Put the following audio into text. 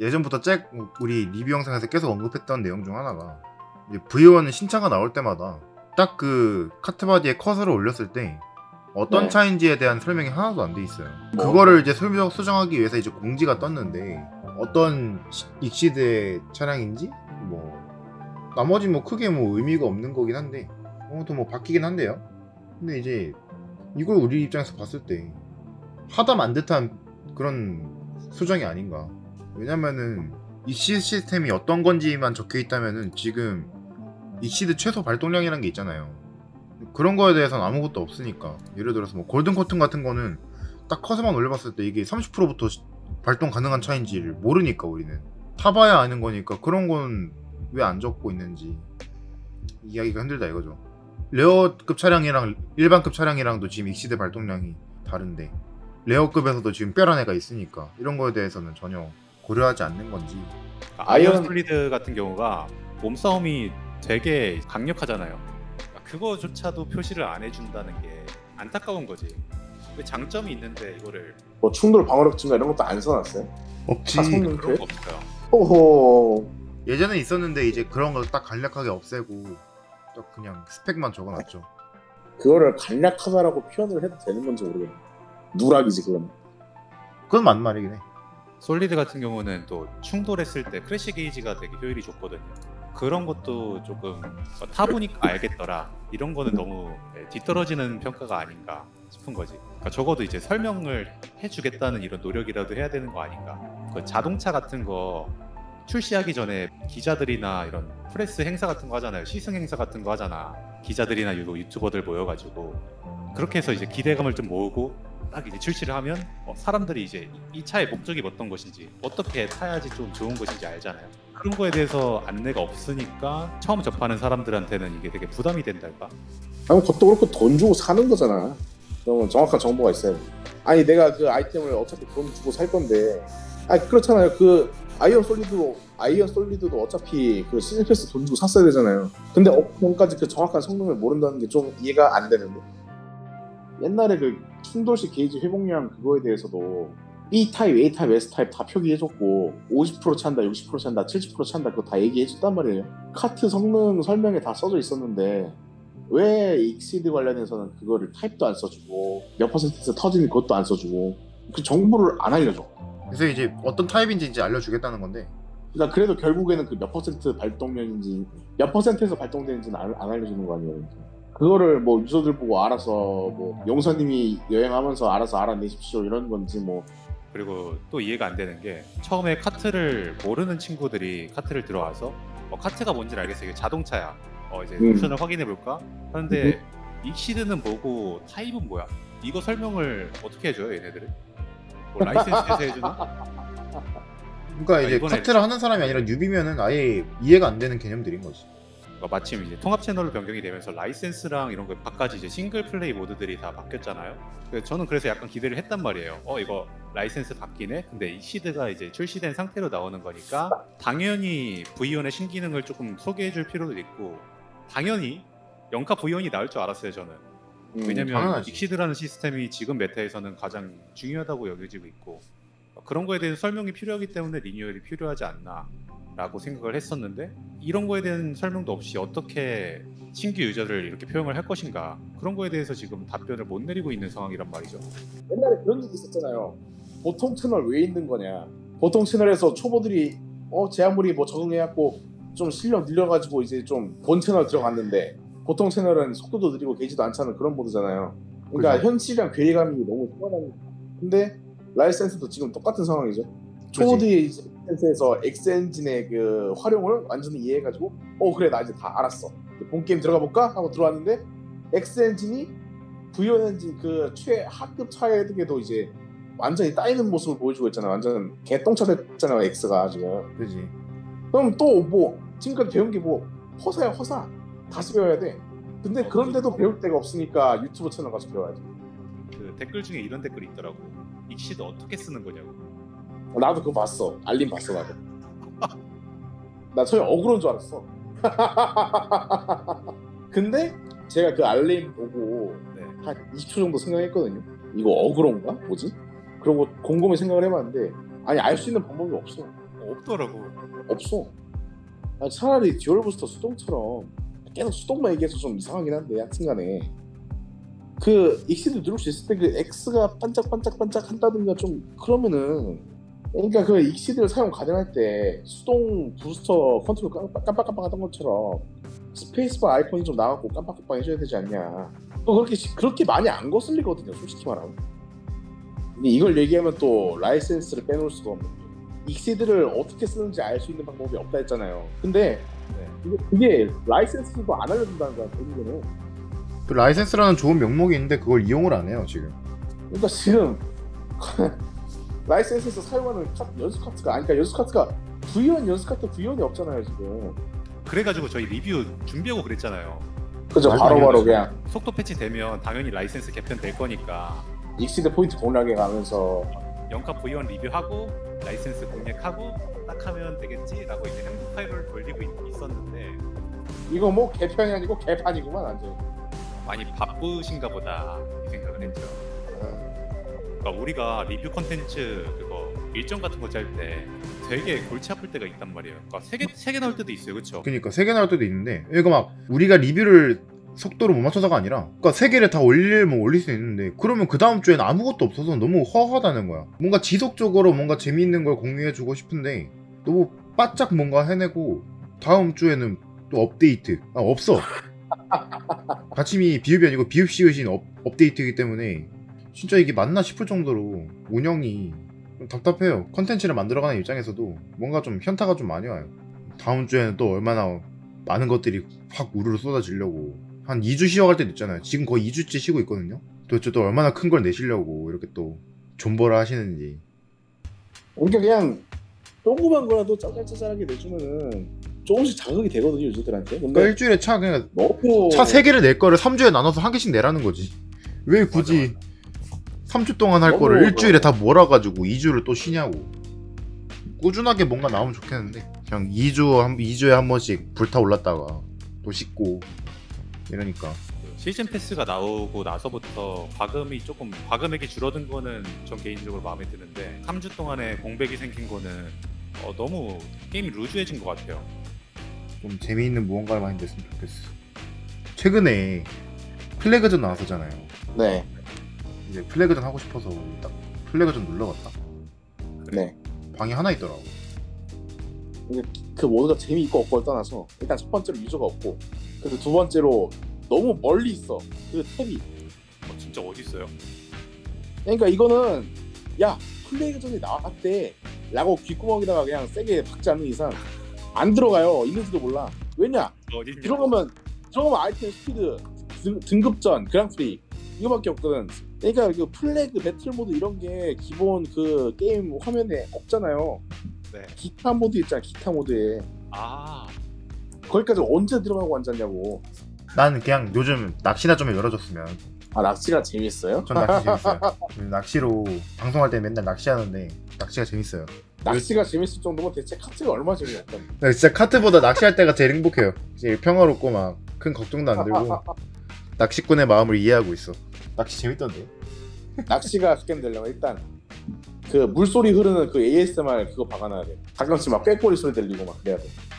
예전부터 우리 리뷰 영상에서 계속 언급했던 내용 중 하나가 이제 V1 신차가 나올 때마다 딱 그 카트바디에 컷으로 올렸을 때 어떤 네. 차인지에 대한 설명이 하나도 안 돼 있어요. 그거를 이제 수정하기 위해서 이제 공지가 떴는데 어떤 익시드의 차량인지 뭐 나머지 뭐 크게 뭐 의미가 없는 거긴 한데 아무튼 뭐 바뀌긴 한데요. 근데 이제 이걸 우리 입장에서 봤을 때 하다만 듯한 그런 수정이 아닌가. 왜냐면은 익시드 시스템이 어떤 건지만 적혀 있다면은 지금 익시드 최소 발동량이라는 게 있잖아요. 그런 거에 대해서는 아무것도 없으니까. 예를 들어서 뭐 골든 커튼 같은 거는 딱 컷에만 올려봤을 때 이게 30%부터 발동 가능한 차인지를 모르니까 우리는 타봐야 아는 거니까 그런 건 왜 안 적고 있는지 이야기가 힘들다 이거죠. 레어급 차량이랑 일반급 차량이랑도 지금 익시드 발동량이 다른데 레어급에서도 지금 뼈란 애가 있으니까 이런 거에 대해서는 전혀 고려하지 않는 건지. 아이언 솔리드 같은 경우가 몸싸움이 되게 강력하잖아요. 그거조차도 표시를 안 해준다는 게 안타까운 거지. 왜 장점이 있는데 이거를 뭐 충돌 방어력 증가 이런 것도 안 써놨어요? 없지. 다 성능 그런 돼? 거 없어요. 호호. 예전에 있었는데 이제 그런 거 딱 간략하게 없애고 딱 그냥 스펙만 적어놨죠. 그거를 간략하다라고 표현을 해도 되는 건지 모르겠네. 누락이지 그건. 그건 맞는 말이긴 해. 솔리드 같은 경우는 또 충돌했을 때 크래시 게이지가 되게 효율이 좋거든요. 그런 것도 조금 타보니까 알겠더라. 이런 거는 너무 뒤떨어지는 평가가 아닌가 싶은 거지. 그러니까 적어도 이제 설명을 해주겠다는 이런 노력이라도 해야 되는 거 아닌가. 그 자동차 같은 거 출시하기 전에 기자들이나 이런 프레스 행사 같은 거 하잖아요. 시승 행사 같은 거 하잖아. 기자들이나 유튜버들 모여가지고 그렇게 해서 이제 기대감을 좀 모으고 딱 이제 출시를 하면 사람들이 이제 이 차의 목적이 어떤 것인지 어떻게 타야지 좀 좋은 것인지 알잖아요. 그런 거에 대해서 안내가 없으니까 처음 접하는 사람들한테는 이게 되게 부담이 된달까? 아니 그것도 그렇고 돈 주고 사는 거잖아. 그러면 정확한 정보가 있어야 돼. 아니 내가 그 아이템을 어차피 돈 주고 살 건데 아니 그렇잖아요. 그 아이언 솔리드도 어차피 그 시즌 패스 돈 주고 샀어야 되잖아요. 근데 업까지 그 정확한 성능을 모른다는 게 좀 이해가 안 되는데. 옛날에 그 충돌시 게이지 회복량 그거에 대해서도 B 타입, A 타입, S 타입 다 표기해줬고 50% 찬다, 60% 찬다, 70% 찬다 그거 다 얘기해줬단 말이에요. 카트 성능 설명에 다 써져 있었는데 왜 익시드 관련해서는 그거를 타입도 안 써주고 몇 퍼센트에서 터지는 그것도 안 써주고 그 정보를 안 알려줘. 그래서 이제 어떤 타입인지 이제 알려주겠다는 건데. 그러니까 그래도 결국에는 그 몇 퍼센트 발동량인지 몇 퍼센트에서 발동되는지는 안 알려주는 거 아니에요. 그거를 뭐 유저들 보고 알아서 뭐 용사님이 여행하면서 알아서 알아내십시오 이런 건지 뭐. 그리고 또 이해가 안 되는 게 처음에 카트를 모르는 친구들이 카트를 들어와서 카트가 뭔지 알겠어. 이게 자동차야. 이제 옵션을 확인해 볼까 하는데 익시드는 뭐고 타입은 뭐야? 이거 설명을 어떻게 해줘요 얘네들은? 뭐 라이센스에서 해주나? 그러니까 이제 카트를 하는 사람이 아니라 뉴비면은 아예 이해가 안 되는 개념들인 거지. 마침 이제 통합 채널로 변경이 되면서 라이센스랑 이런 거 바까지 이제 싱글 플레이 모드들이 다 바뀌었잖아요. 저는 그래서 약간 기대를 했단 말이에요. 이거 라이센스 바뀌네? 근데 이 시드가 이제 출시된 상태로 나오는 거니까 당연히 V1의 신기능을 조금 소개해 줄 필요도 있고 당연히 영카 V1이 나올 줄 알았어요 저는. 왜냐면 당연하지. 익시드라는 시스템이 지금 메타에서는 가장 중요하다고 여겨지고 있고 그런 거에 대한 설명이 필요하기 때문에 리뉴얼이 필요하지 않나 라고 생각을 했었는데 이런 거에 대한 설명도 없이 어떻게 신규 유저를 이렇게 표현을 할 것인가 그런 거에 대해서 지금 답변을 못 내리고 있는 상황이란 말이죠. 옛날에 그런 얘기 있었잖아요. 보통 채널 왜 있는 거냐. 보통 채널에서 초보들이 제아무리 뭐 적응해갖고 좀 실력 늘려가지고 이제 좀 본 채널 들어갔는데 보통 채널은 속도도 느리고 게이지도 안 차는 그런 모드잖아요. 그러니까 그죠. 현실이랑 괴리감이 너무 뛰어난. 근데 라이센스도 지금 똑같은 상황이죠. 초보들이 라이센스에서 엑스엔진의 그 활용을 완전히 이해해가지고 그래 나 이제 다 알았어. 본 게임 들어가 볼까 하고 들어왔는데 엑스엔진이 V1 엔진 그 최하급 차에도 이제 완전히 따이는 모습을 보여주고 있잖아. 완전 개똥차 됐잖아 엑스가 지금. 그지. 그럼 또 뭐 지금까지 배운 게 뭐 허사야 허사. 다시 배워야 돼. 근데 그런데도 배울 데가 없으니까 유튜브 채널 가서 배워야지. 그 댓글 중에 이런 댓글이 있더라고. 익시드 어떻게 쓰는 거냐고. 나도 그거 봤어. 알림 봤어 나도. 나 처음에 억울한 줄 알았어. 근데 제가 그 알림 보고 한 20초 정도 생각했거든요. 이거 억울한가? 뭐지? 그러고 곰곰이 생각을 해봤는데 아니 알 수 있는 방법이 없어. 없더라고. 없어. 아, 차라리 듀얼 부스터 수동처럼 계속 수동만 얘기해서 좀 이상하긴 한데 하여튼간에 그 익시드 누를 수 있을 때 그 X가 반짝반짝반짝 한다든가 좀 그러면은 그러니까 그 익시드를 사용 가능할 때 수동 부스터 컨트롤 깜빡깜빡하던 것처럼 스페이스바 아이콘이 좀 나가고 깜빡깜빡 해줘야 되지 않냐. 또 그렇게 많이 안 거슬리거든요, 솔직히 말하면. 근데 이걸 얘기하면 또 라이센스를 빼놓을 수가 없는 게 익시드를 어떻게 쓰는지 알 수 있는 방법이 없다 했잖아요. 근데 그게 라이센스도 안 알려준다는 거야, 결국에는. 그 라이센스라는 좋은 명목이 있는데 그걸 이용을 안 해요 지금. 그러니까 지금 라이센스에서 사용하는 연수 카트가 아니 그러니까 연수 카트가 V1 연수 카트 V1이 없잖아요 지금. 그래가지고 저희 리뷰 준비하고 그랬잖아요. 그죠, 바로바로 그냥 속도 패치 되면 당연히 라이센스 개편 될 거니까 익시드 포인트 공략해 가면서 영카 V1 리뷰하고 라이센스 공략하고 딱 하면 되겠지라고 이제 행동 파일을 돌리고 있었는데 이거 뭐 개편이 아니고 개판이구만 완전. 많이 바쁘신가 보다 이 생각을 했죠. 그러니까 우리가 리뷰 컨텐츠 그거 일정 같은 거 짤 때 되게 골치 아플 때가 있단 말이에요. 그러니까 세 개 나올 때도 있어요, 그렇죠? 그러니까 3개 나올 때도 있는데 이거 막 우리가 리뷰를 속도를 못 맞춰서가 아니라 그러니까 3개를 다 올리면 올릴 수 있는데 그러면 그 다음 주에는 아무것도 없어서 너무 허하다는 거야. 뭔가 지속적으로 뭔가 재미있는 걸 공유해주고 싶은데 너무 바짝 뭔가 해내고 다음 주에는 또 업데이트 없어. 받침이 비읍이 아니고 비읍시읒인 업데이트이기 때문에 진짜 이게 맞나 싶을 정도로 운영이 좀 답답해요. 컨텐츠를 만들어가는 입장에서도 뭔가 좀 현타가 좀 많이 와요. 다음 주에는 또 얼마나 많은 것들이 확 우르르 쏟아지려고 한 2주 쉬어갈 때도 있잖아요. 지금 거의 2주째 쉬고 있거든요. 도대체 또 얼마나 큰 걸 내시려고 이렇게 또 존버를 하시는지. 그러니까 그냥 조그만 거라도 짜잘짜잘하게 내주면은 조금씩 자극이 되거든요 유저들한테. 근데 그러니까 일주일에 그냥 너무 차 3개를 낼 거를 3주에 나눠서 한 개씩 내라는 거지. 왜 굳이 3주 동안 할 거를 일주일에 다 몰아가지고 2주를 또 쉬냐고. 꾸준하게 뭔가 나오면 좋겠는데 그냥 2주에 한 번씩 불타올랐다가 또 씻고 이러니까. 시즌 패스가 나오고 나서부터 과금액이 줄어든 거는 전 개인적으로 마음에 드는데 3주 동안에 공백이 생긴 거는 너무 게임이 루즈해진 것 같아요. 좀 재미있는 무언가를 많이 냈으면 좋겠어. 최근에 플래그전 나왔었잖아요. 네. 이제 플래그전 하고 싶어서 딱 플래그전 눌러봤다. 네. 방이 하나 있더라고. 그 모두가 재미있고 없고를 떠나서 일단 첫 번째로 유저가 없고 그리고 두 번째로 너무 멀리 있어 그 탭이. 진짜 어디 있어요? 그러니까 이거는 야 플레이전이 나왔대 라고 귓구멍에다가 그냥 세게 박지 않는 이상 안 들어가요. 있는지도 몰라. 왜냐? 어디 들어가면 아이템 스피드 등급전 그랑프리 이거밖에 없거든. 그러니까 그 플래그 배틀 모드 이런 게 기본 그 게임 화면에 없잖아요. 네. 기타 모드 있잖아. 기타 모드에 거기까지 언제 들어가고 앉았냐고. 난 그냥 요즘 낚시나 좀 열어줬으면. 아 낚시가 재밌어요? 전 낚시 재밌어요. 낚시로 방송할 때 맨날 낚시하는데 낚시가 재밌어요. 낚시가 재밌을 정도면 대체 카트가 얼마나 재미없다. 진짜 카트보다 낚시할 때가 제일 행복해요. 제일 평화롭고 막 큰 걱정도 안 들고 낚시꾼의 마음을 이해하고 있어. 낚시 재밌던데. 낚시가 스캔 되려면 일단 그 물소리 흐르는 그 ASMR 그거 박아놔야 돼. 가끔씩 막 꾀꼬리 소리 들리고 막 그래야 돼.